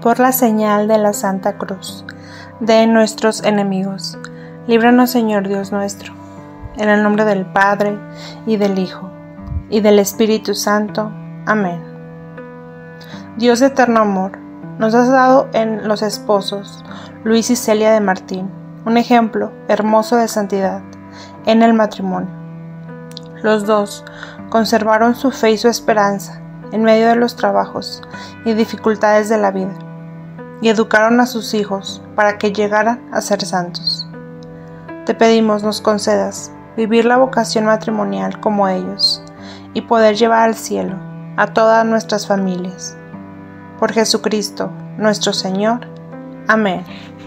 por la señal de la Santa Cruz, de nuestros enemigos. Líbranos, Señor Dios nuestro, en el nombre del Padre, y del Hijo, y del Espíritu Santo. Amén. Dios de eterno amor, nos has dado en los esposos Luis y Celia de Martín un ejemplo hermoso de santidad en el matrimonio. Los dos conservaron su fe y su esperanza en medio de los trabajos y dificultades de la vida, y educaron a sus hijos para que llegaran a ser santos. Te pedimos nos concedas vivir la vocación matrimonial como ellos y poder llevar al cielo a todas nuestras familias. Por Jesucristo, nuestro Señor. Amén.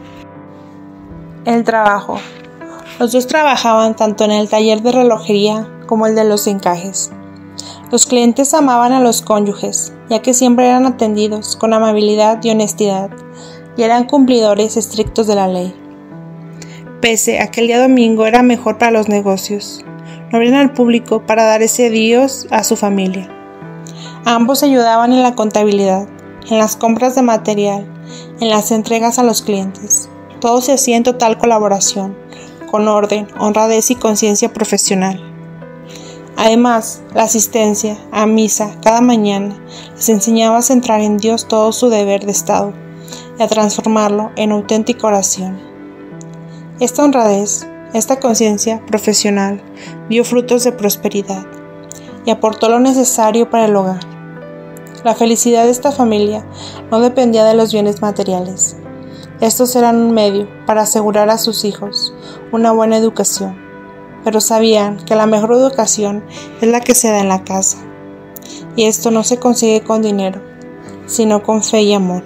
El trabajo. Los dos trabajaban tanto en el taller de relojería como el de los encajes. Los clientes amaban a los cónyuges, ya que siempre eran atendidos con amabilidad y honestidad, y eran cumplidores estrictos de la ley. Pese a que el día domingo era mejor para los negocios, no abrían al público para dar ese Dios a su familia. Ambos se ayudaban en la contabilidad, en las compras de material, en las entregas a los clientes. Todo se hacía en total colaboración, con orden, honradez y conciencia profesional. Además, la asistencia a misa cada mañana les enseñaba a centrar en Dios todo su deber de Estado y a transformarlo en auténtica oración. Esta honradez, esta conciencia profesional dio frutos de prosperidad y aportó lo necesario para el hogar. La felicidad de esta familia no dependía de los bienes materiales. Estos eran un medio para asegurar a sus hijos una buena educación, pero sabían que la mejor educación es la que se da en la casa, y esto no se consigue con dinero, sino con fe y amor.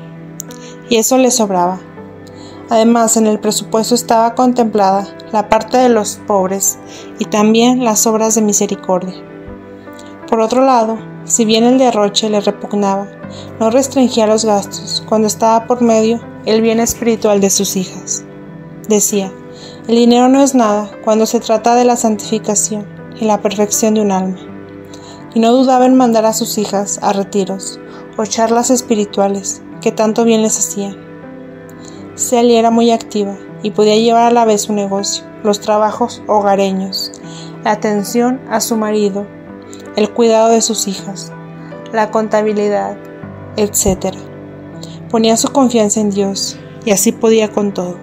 Y eso les sobraba. Además, en el presupuesto estaba contemplada la parte de los pobres y también las obras de misericordia. Por otro lado, si bien el derroche le repugnaba, no restringía los gastos cuando estaba por medio el bien espiritual de sus hijas. Decía, el dinero no es nada cuando se trata de la santificación y la perfección de un alma. Y no dudaba en mandar a sus hijas a retiros o charlas espirituales que tanto bien les hacían. Celia era muy activa y podía llevar a la vez su negocio, los trabajos hogareños, la atención a su marido, el cuidado de sus hijas, la contabilidad, etc. Ponía su confianza en Dios y así podía con todo.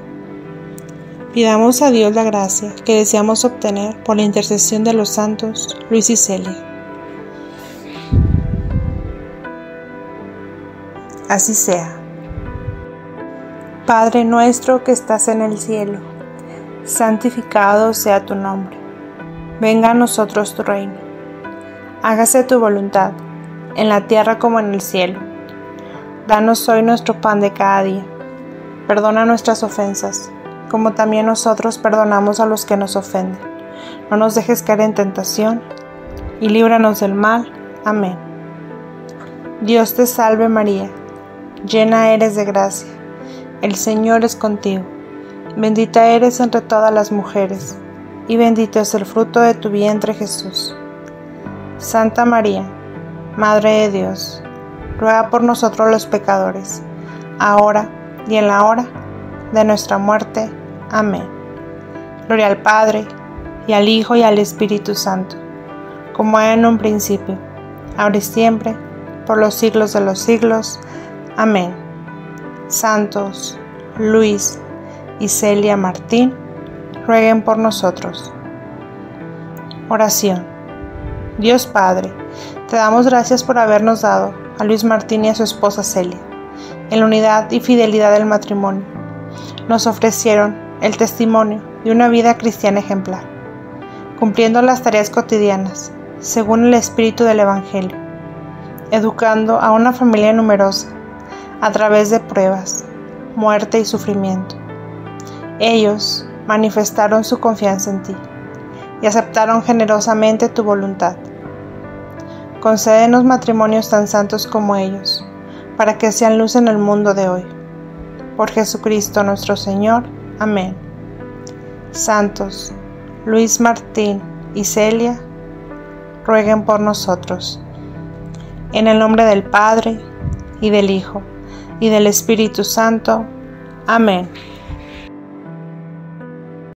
Pidamos a Dios la gracia que deseamos obtener por la intercesión de los santos Luis y Celia. Así sea. Padre nuestro que estás en el cielo, santificado sea tu nombre. Venga a nosotros tu reino. Hágase tu voluntad, en la tierra como en el cielo. Danos hoy nuestro pan de cada día. Perdona nuestras ofensas, como también nosotros perdonamos a los que nos ofenden. No nos dejes caer en tentación, y líbranos del mal. Amén. Dios te salve María, llena eres de gracia. El Señor es contigo. Bendita eres entre todas las mujeres, y bendito es el fruto de tu vientre Jesús. Santa María, Madre de Dios, ruega por nosotros los pecadores, ahora y en la hora de nuestra muerte. Amén. Gloria al Padre, y al Hijo, y al Espíritu Santo, como era en un principio, ahora y siempre, por los siglos de los siglos. Amén. Santos Luis y Celia Martín, rueguen por nosotros. Oración. Dios Padre, te damos gracias por habernos dado a Luis Martín y a su esposa Celia, en la unidad y fidelidad del matrimonio. Nos ofrecieron el testimonio de una vida cristiana ejemplar, cumpliendo las tareas cotidianas, según el espíritu del Evangelio, educando a una familia numerosa, a través de pruebas, muerte y sufrimiento. Ellos manifestaron su confianza en ti y aceptaron generosamente tu voluntad. Concédenos matrimonios tan santos como ellos, para que sean luz en el mundo de hoy. Por Jesucristo nuestro Señor. Amén. Santos Luis Martín y Celia, rueguen por nosotros. En el nombre del Padre, y del Hijo, y del Espíritu Santo. Amén.